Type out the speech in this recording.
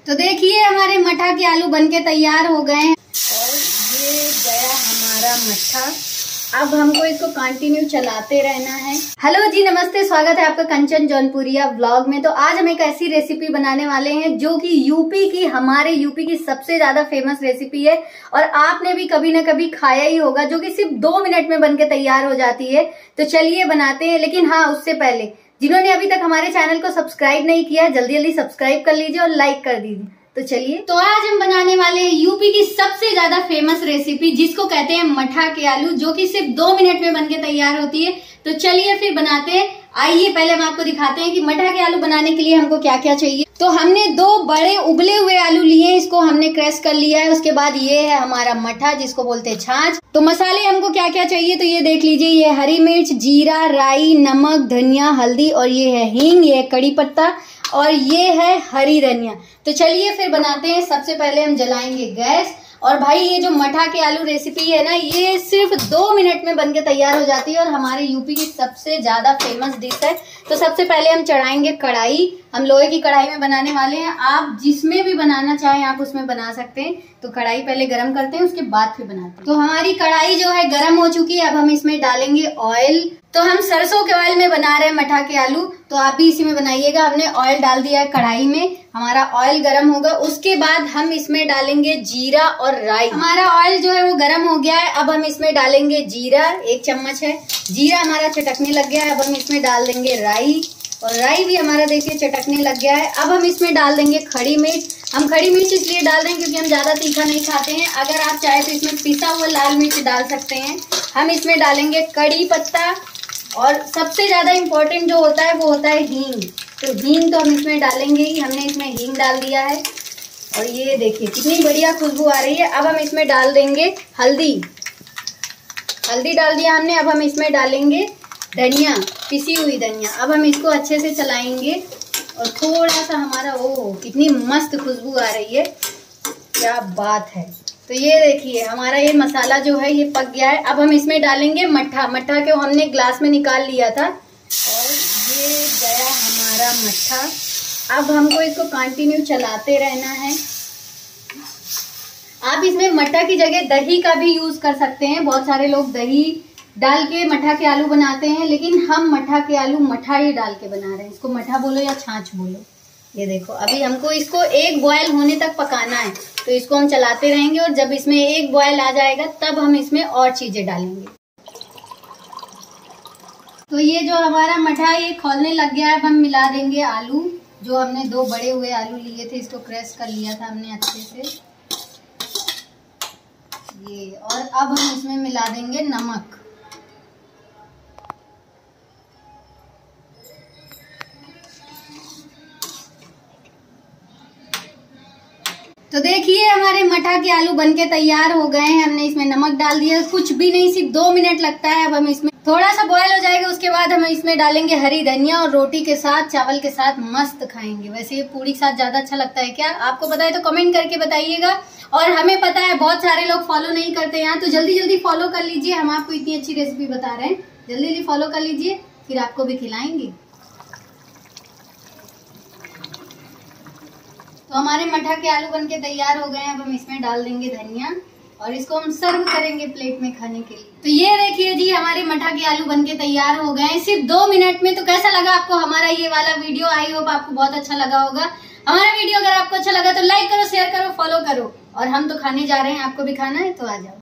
तो देखिए हमारे मठा के आलू बनके तैयार हो गए हैं और ये गया हमारा मठा। अब हमको इसको कंटिन्यू चलाते रहना है। हेलो जी, नमस्ते, स्वागत है आपका कंचन जौनपुरिया व्लॉग में। तो आज हम एक ऐसी रेसिपी बनाने वाले हैं जो कि हमारे यूपी की सबसे ज्यादा फेमस रेसिपी है और आपने भी कभी ना कभी खाया ही होगा, जो कि सिर्फ 2 मिनट में बनके तैयार हो जाती है। तो चलिए बनाते हैं, लेकिन हाँ, उससे पहले जिन्होंने अभी तक हमारे चैनल को सब्सक्राइब नहीं किया, जल्दी जल्दी सब्सक्राइब कर लीजिए और लाइक कर दीजिए। तो चलिए, तो आज हम बनाने वाले हैं यूपी की सबसे ज्यादा फेमस रेसिपी, जिसको कहते हैं मठा के आलू, जो कि सिर्फ 2 मिनट में बनके तैयार होती है। तो चलिए फिर बनाते हैं। आइए पहले हम आपको दिखाते हैं कि मठा के आलू बनाने के लिए हमको क्या क्या चाहिए। तो हमने 2 बड़े उबले हुए आलू लिए, इसको हमने क्रश कर लिया है। उसके बाद ये है हमारा मठा, जिसको बोलते हैं छाछ। तो मसाले हमको क्या क्या चाहिए, तो ये देख लीजिए, ये हरी मिर्च, जीरा, राई, नमक, धनिया, हल्दी, और ये है हींग, ये है कड़ी पत्ता, और ये है हरी धनिया। तो चलिए फिर बनाते हैं। सबसे पहले हम जलाएंगे गैस। और भाई, ये जो मठा के आलू रेसिपी है ना, ये सिर्फ 2 मिनट में बनके तैयार हो जाती है और हमारे यूपी की सबसे ज्यादा फेमस डिश है। तो सबसे पहले हम चढ़ाएंगे कढ़ाई। हम लोहे की कढ़ाई में बनाने वाले हैं। आप जिसमें भी बनाना चाहें आप उसमें बना सकते हैं। तो कढ़ाई पहले गरम करते हैं, उसके बाद फिर बनाते हैं। तो हमारी कढ़ाई जो है गरम हो चुकी है। अब हम इसमें डालेंगे ऑयल। तो हम सरसों के ऑयल में बना रहे हैं मठा के आलू, तो आप भी इसी में बनाइएगा। हमने ऑयल डाल दिया है कढ़ाई में, हमारा ऑयल गरम होगा। उसके बाद हम इसमें डालेंगे जीरा और राई। हमारा ऑयल जो है वो गरम हो गया है। अब हम इसमें डालेंगे जीरा, 1 चम्मच है। जीरा हमारा चटकने लग गया है। अब हम इसमें डाल देंगे राई, और राई भी हमारा देखिए चटकने लग गया है। अब हम इसमें डाल देंगे खड़ी मिर्च। हम खड़ी मिर्च इसलिए डाल रहे हैं क्योंकि हम ज्यादा तीखा नहीं खाते हैं। अगर आप चाहे तो इसमें पिसा हुआ लाल मिर्च डाल सकते हैं। हम इसमें डालेंगे कड़ी पत्ता, और सबसे ज्यादा इम्पोर्टेंट जो होता है वो होता है हींग। तो हींग तो हम इसमें डालेंगे ही। हमने इसमें हींग डाल दिया है और ये देखिए कितनी बढ़िया खुशबू आ रही है। अब हम इसमें डाल देंगे हल्दी। हल्दी डाल दिया हमने। अब हम इसमें डालेंगे धनिया, पिसी हुई धनिया। अब हम इसको अच्छे से चलाएंगे और थोड़ा सा हमारा, ओह कितनी मस्त खुशबू आ रही है, क्या बात है। तो ये देखिए हमारा ये मसाला जो है ये पक गया है। अब हम इसमें डालेंगे मठा। मठा को हमने ग्लास में निकाल लिया था और ये गया हमारा मठा। अब हमको इसको कंटिन्यू चलाते रहना है। आप इसमें मठा की जगह दही का भी यूज कर सकते हैं। बहुत सारे लोग दही डाल के मठा के आलू बनाते हैं, लेकिन हम मठा के आलू मठा ही डाल के बना रहे हैं। इसको मठा बोलो या छाछ बोलो। ये देखो, अभी हमको इसको 1 बॉयल होने तक पकाना है। तो इसको हम चलाते रहेंगे और जब इसमें 1 बॉयल आ जाएगा तब हम इसमें और चीजें डालेंगे। तो ये जो हमारा मठा है ये खौलने लग गया है। अब हम मिला देंगे आलू, जो हमने 2 बड़े हुए आलू लिए थे, इसको क्रश कर लिया था हमने अच्छे से ये। और अब हम इसमें मिला देंगे नमक। तो देखिए हमारे मठा के आलू बनके तैयार हो गए हैं। हमने इसमें नमक डाल दिया, कुछ भी नहीं, सिर्फ 2 मिनट लगता है। अब हम इसमें थोड़ा सा बॉयल हो जाएगा, उसके बाद हम इसमें डालेंगे हरी धनिया, और रोटी के साथ, चावल के साथ मस्त खाएंगे। वैसे ये पूरी के साथ ज्यादा अच्छा लगता है क्या? आपको पता है तो कमेंट करके बताइएगा। और हमें पता है बहुत सारे लोग फॉलो नहीं करते यहाँ, तो जल्दी जल्दी फॉलो कर लीजिए। हम आपको इतनी अच्छी रेसिपी बता रहे हैं, जल्दी जल्दी फॉलो कर लीजिए, फिर आपको भी खिलाएंगे। तो हमारे मठा के आलू बनके तैयार हो गए हैं। अब हम इसमें डाल देंगे धनिया और इसको हम सर्व करेंगे प्लेट में खाने के लिए। तो ये देखिए जी, हमारे मठा के आलू बनके तैयार हो गए हैं सिर्फ 2 मिनट में। तो कैसा लगा आपको हमारा ये वाला वीडियो? आई होप आपको बहुत अच्छा लगा होगा। हमारा वीडियो अगर आपको अच्छा लगा तो लाइक करो, शेयर करो, फॉलो करो। और हम तो खाने जा रहे हैं, आपको भी खाना है तो आ जाओ।